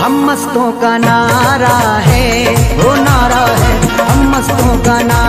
हम मस्तों का नारा है, वो नारा है हम मस्तों का नारा।